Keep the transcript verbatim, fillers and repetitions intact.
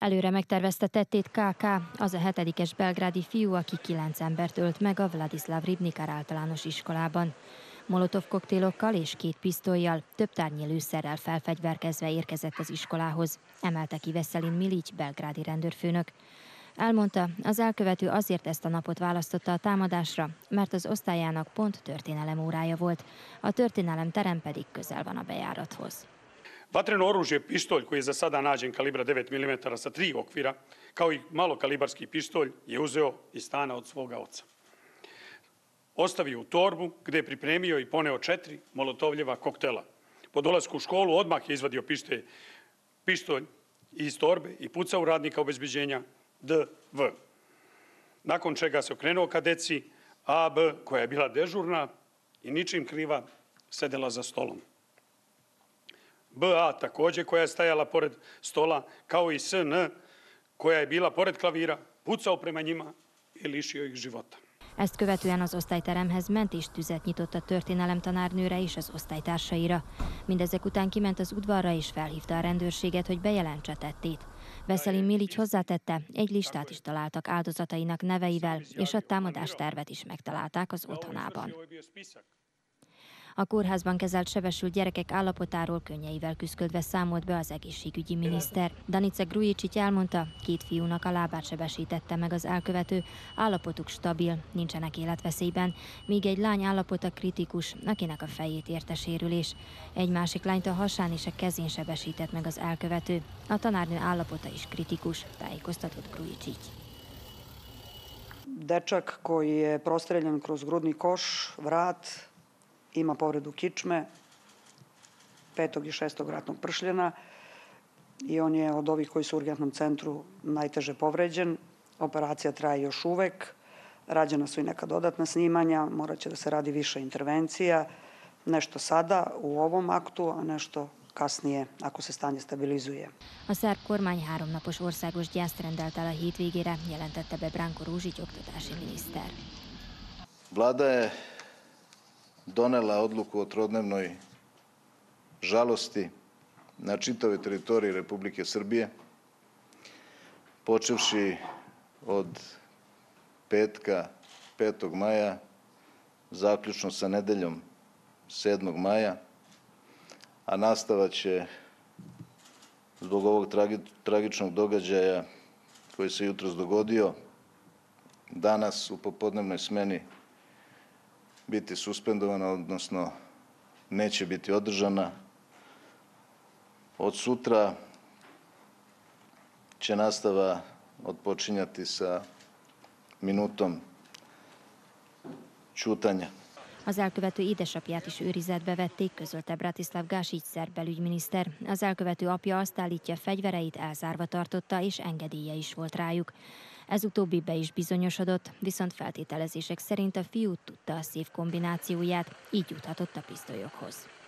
Előre megtervezte tettét ká ká, az a hetedikes belgrádi fiú, aki kilenc embert ölt meg a Vladislav Ribnikar általános iskolában. Molotov koktélokkal és két pisztollyal, több tárnyi lőszerrel felfegyverkezve érkezett az iskolához, emelte ki Veselin Milic, belgrádi rendőrfőnök. Elmondta, az elkövető azért ezt a napot választotta a támadásra, mert az osztályának pont történelem órája volt, a történelemterem pedig közel van a bejárathoz. Vatreno oružje, pištolj koji je za sada nađen kalibra devet milimetara sa tri okvira, kao i malokalibarski pištolj je uzeo iz stana od svoga oca. Ostavio u torbu gde je pripremio i poneo četiri molotovljeva koktela. Po dolasku u školu odmah je izvadio pištolj, pištolj iz torbe i pucao u radnika obezbeđenja D V. Nakon čega se okrenuo ka deci A B koja je bila dežurna i ničim kriva sedela za stolom. B A također koja je stajala pored stola, kao i S N koja je bila pored klavira, pucao prema njima i lišio ih života. Ezt követően az osztályteremhez mentéstüzet nyitott a történelemtanárnőre és az osztálytársaira. Mindezek után kiment az udvarra és felhívta a rendőrséget, hogy bejelentse tettét. Veselin Milic hozzátette, egy listát is találtak áldozatainak neveivel, és a támadástervet is megtalálták az otthonában. A kórházban kezelt sebesült gyerekek állapotáról könnyeivel küszködve számolt be az egészségügyi miniszter. Danica Grujičić elmondta, két fiúnak a lábát sebesítette meg az elkövető, állapotuk stabil, nincsenek életveszélyben, míg egy lány állapota kritikus, akinek a fejét érte sérülés. Egy másik lányt a hasán és a kezén sebesített meg az elkövető. A tanárnő állapota is kritikus, tájékoztatott Grujičić. Dečak koji je prostreljan kroz grudni koš, vrat, ima povredu kičme, petog i šestog vratnog pršljena i on je od ovih koji su u urgentnom centru najteže povređen. Operacija traje još uvek, rađena su i neka dodatna snimanja, morat će da se radi više intervencija, nešto sada u ovom aktu, a nešto kasnije, ako se stanje stabilizuje. A szerb kormány háromnapos országos gyászt rendelt el a hétvégére, jelentette be Branko Ružić, oktatási miniszter. Vlada je donela odluku o trodnevnoj žalosti na čitavoj teritoriji Republike Srbije, počevši od petka petog maja, zaključno sa nedeljom sedmog maja, a nastava će zbog ovog tragičnog događaja koji se jutros dogodio danas u popodnevnoj smeni biti suspendovana, odnosno neće biti održana. Od sutra će nastava odpočinjati sa minutom ćutanja. Az elkövető édesapját is őrizetbe vették, közölte Bratislav Gašić, szerb belügyminiszter. Az elkövető apja azt állítja, fegyvereit elzárva tartotta, és engedélye is volt rájuk. Ez utóbbi be is bizonyosodott, viszont feltételezések szerint a fiú tudta a szív kombinációját, így juthatott a pisztolyokhoz.